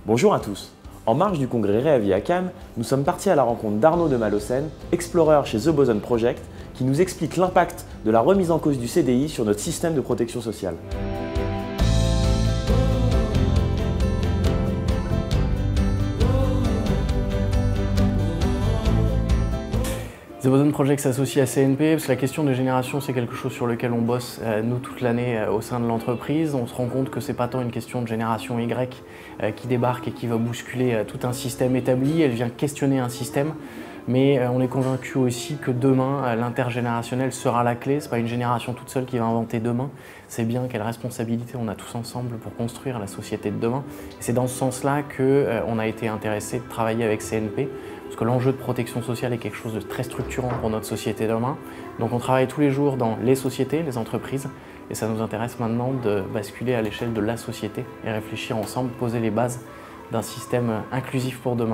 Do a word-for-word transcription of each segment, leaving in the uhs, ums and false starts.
Bonjour à tous. En marge du congrès Réavis à Cannes, nous sommes partis à la rencontre d'Arnaud de Malocène, explorer chez The Boson Project, qui nous explique l'impact de la remise en cause du C D I sur notre système de protection sociale. The Boson Project s'associe à C N P parce que la question de génération, c'est quelque chose sur lequel on bosse, euh, nous, toute l'année euh, au sein de l'entreprise. On se rend compte que c'est pas tant une question de génération Y euh, qui débarque et qui va bousculer euh, tout un système établi. Elle vient questionner un système, mais euh, on est convaincu aussi que demain, euh, l'intergénérationnel sera la clé. C'est pas une génération toute seule qui va inventer demain. C'est bien quelle responsabilité on a tous ensemble pour construire la société de demain. Et c'est dans ce sens-là qu'on euh, a été intéressé de travailler avec C N P. Parce que l'enjeu de protection sociale est quelque chose de très structurant pour notre société demain. Donc on travaille tous les jours dans les sociétés, les entreprises, et ça nous intéresse maintenant de basculer à l'échelle de la société et réfléchir ensemble, poser les bases d'un système inclusif pour demain.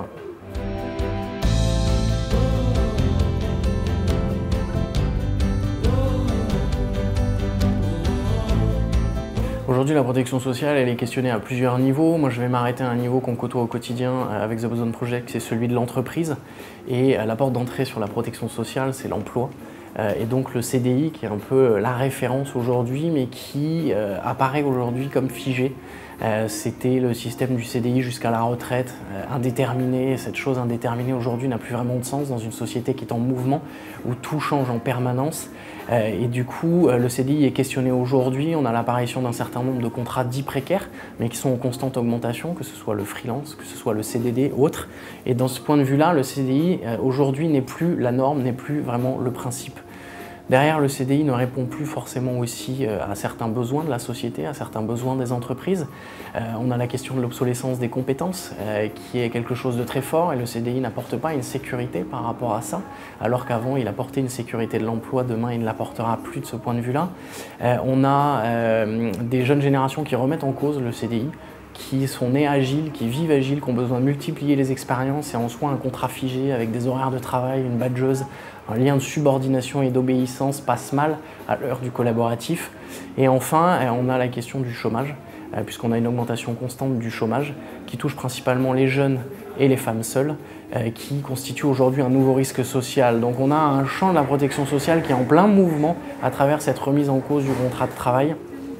Aujourd'hui, la protection sociale, elle est questionnée à plusieurs niveaux. Moi, je vais m'arrêter à un niveau qu'on côtoie au quotidien avec The Boson Project, c'est celui de l'entreprise. Et la porte d'entrée sur la protection sociale, c'est l'emploi. Et donc le C D I, qui est un peu la référence aujourd'hui, mais qui apparaît aujourd'hui comme figé. C'était le système du C D I jusqu'à la retraite, indéterminé. Cette chose indéterminée aujourd'hui n'a plus vraiment de sens dans une société qui est en mouvement, où tout change en permanence. Et du coup, le C D I est questionné aujourd'hui. On a l'apparition d'un certain nombre de contrats dits précaires, mais qui sont en constante augmentation, que ce soit le freelance, que ce soit le C D D, autre. Et dans ce point de vue-là, le C D I, aujourd'hui, n'est plus la norme, n'est plus vraiment le principe. Derrière, le C D I ne répond plus forcément aussi à certains besoins de la société, à certains besoins des entreprises. Euh, on a la question de l'obsolescence des compétences, euh, qui est quelque chose de très fort, et le C D I n'apporte pas une sécurité par rapport à ça, alors qu'avant, il apportait une sécurité de l'emploi. Demain, il ne l'apportera plus de ce point de vue-là. Euh, on a euh, des jeunes générations qui remettent en cause le C D I, qui sont nés agiles, qui vivent agiles, qui ont besoin de multiplier les expériences, et en soi un contrat figé avec des horaires de travail, une badgeuse, un lien de subordination et d'obéissance passe mal à l'heure du collaboratif. Et enfin, on a la question du chômage, puisqu'on a une augmentation constante du chômage qui touche principalement les jeunes et les femmes seules, qui constituent aujourd'hui un nouveau risque social. Donc on a un champ de la protection sociale qui est en plein mouvement à travers cette remise en cause du contrat de travail.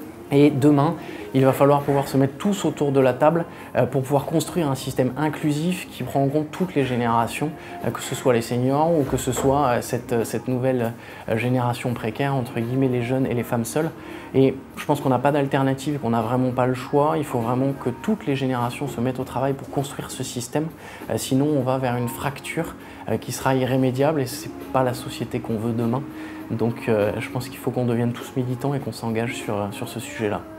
Et demain, il va falloir pouvoir se mettre tous autour de la table pour pouvoir construire un système inclusif qui prend en compte toutes les générations, que ce soit les seniors ou que ce soit cette, cette nouvelle génération précaire, entre guillemets les jeunes et les femmes seules. Et je pense qu'on n'a pas d'alternative, qu'on n'a vraiment pas le choix. Il faut vraiment que toutes les générations se mettent au travail pour construire ce système. Sinon, on va vers une fracture qui sera irrémédiable et ce n'est pas la société qu'on veut demain. Donc euh, je pense qu'il faut qu'on devienne tous militants et qu'on s'engage sur, sur ce sujet-là.